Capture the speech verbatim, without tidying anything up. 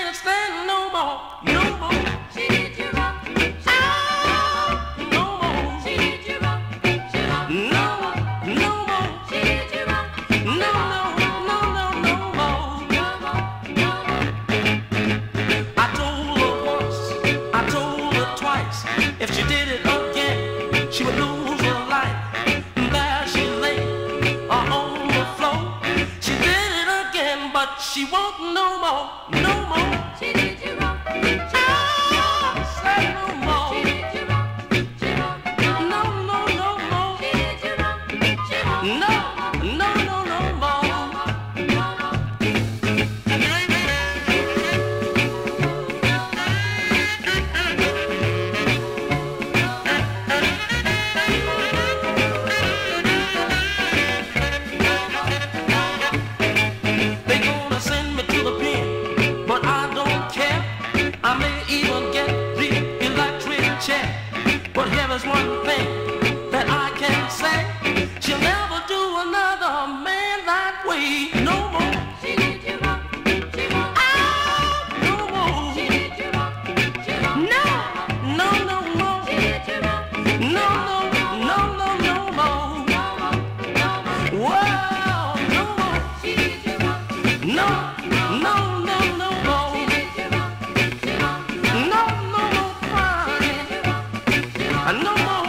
can't stand no more, no more. She did you wrong. Ah, no more. She did you wrong. She wrong. No, no more. She did you wrong. No, no, no, no, no more. No more. No more. I told her once, I told her twice. If she did it again, she would lose her life. And there she lay uh, on the floor. She did it again, but she won't no more, no more. She did you wrong. Ah, say no more. She did you wrong. She wrong. No, no, no more. She did you wrong. She wrong. No, no, no, no more. No more. They gonna send me to the pen, but I don't care. I may even get the electric chair. But here is one thing that I can say: she'll never do another man that way no more. She did you wrong. She wrong. Ah, no more. She did you wrong. She wrong. No, no, no more. She did you wrong. No, no, no, no, no more. No more. No more. Whoa, no more. She did you wrong. No, no, no, no more. She did you wrong. She wrong. No, no more crying. She did you wrong. No more.